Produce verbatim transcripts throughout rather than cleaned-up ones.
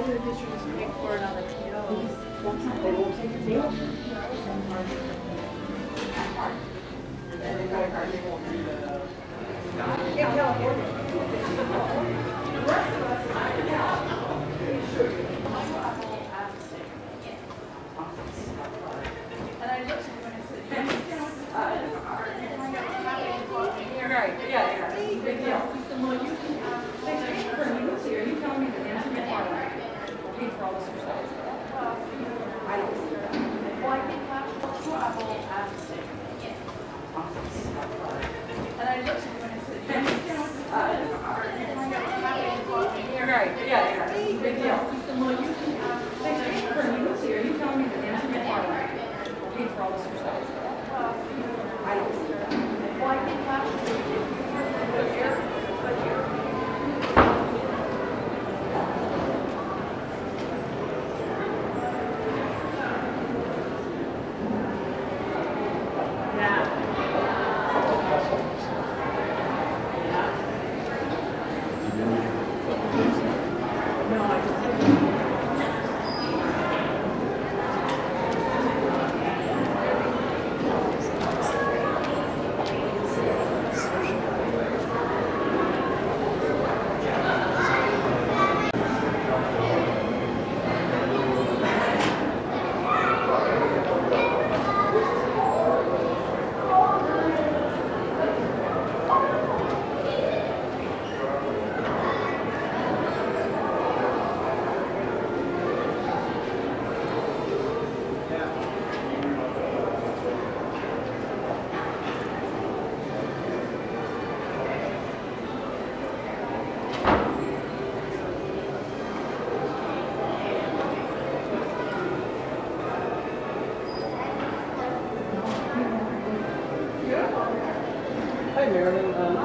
the district is paying for it on the P Os. That's not, they won't take a deal. In California. And I looked at when I said, right, yeah, yeah, big deal. Well, you can, thanks for you here, you tell me the answer to my paid for all this stuff. I don't. Well, I think last travel out of state. And I looked at when I said, right, yeah, yeah, big deal. Well, you can, thanks for you here, you tell me the answer to my paid for all this stuff. I don't. Well, I think last year, but here. Hi, Marilyn. Um,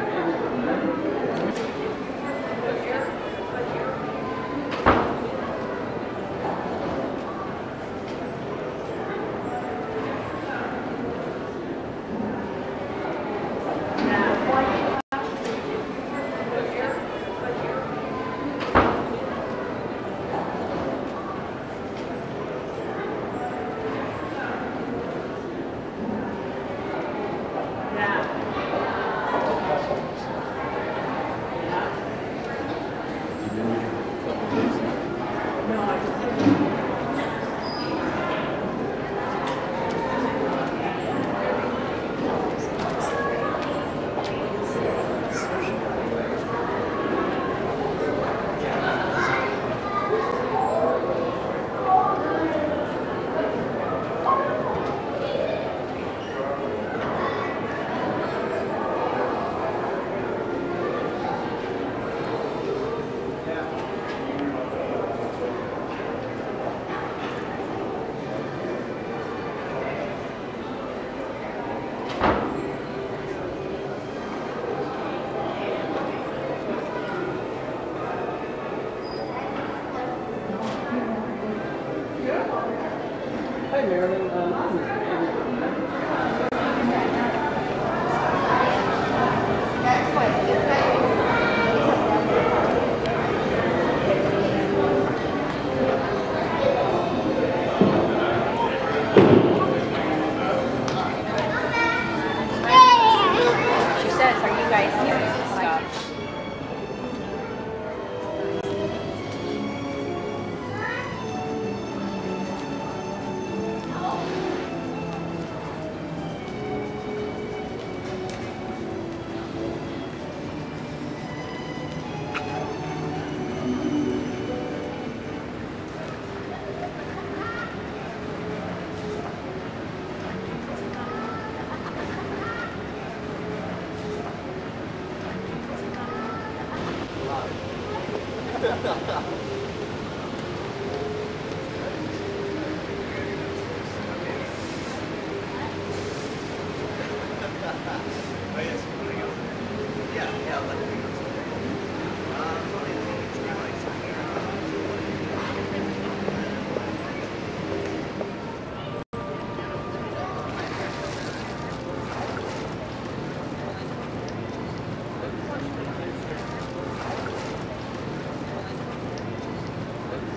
Hi, Marilyn. Um, She says, are you guys serious? Stop.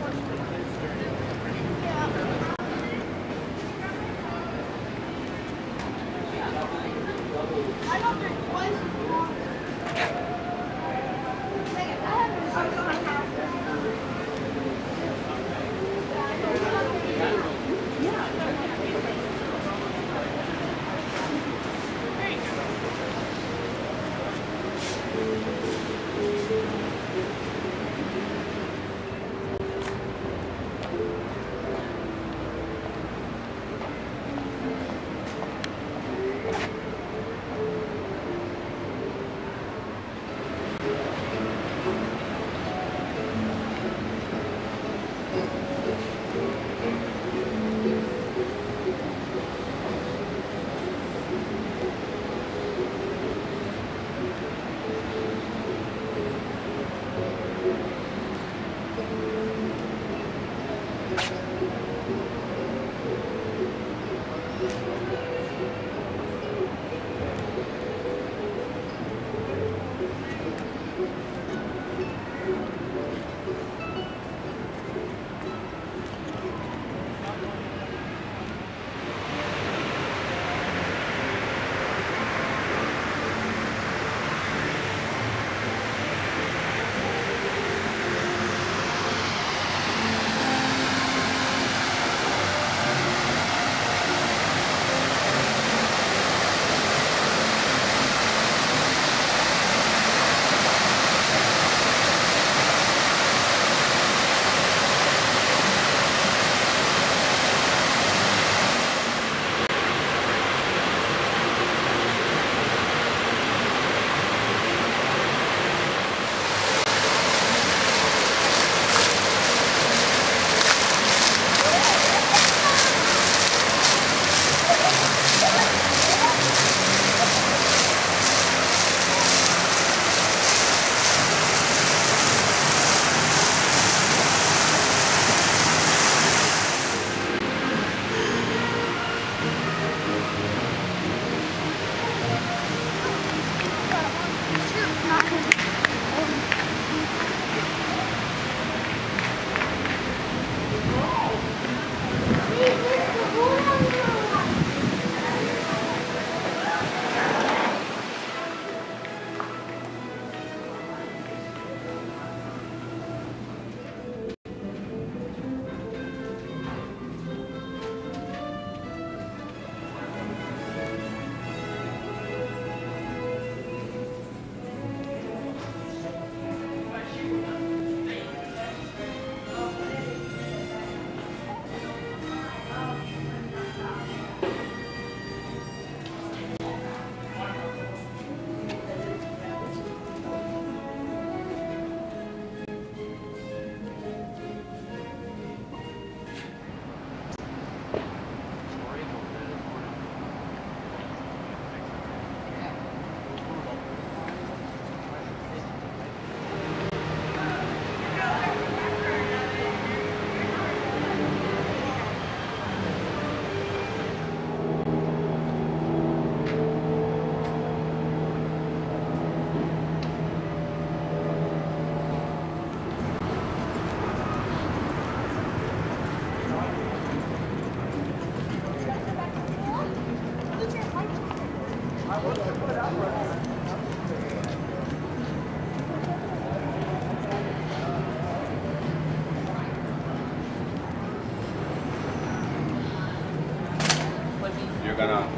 gonna.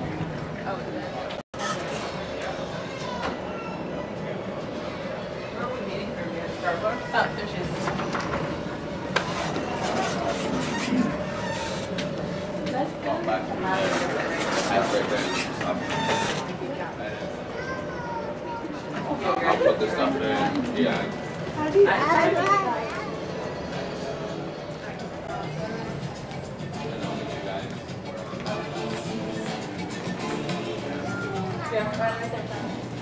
Oh, there she is. Walk back to the that's right there. I'll put this stuff in. Yeah. Yeah, right there.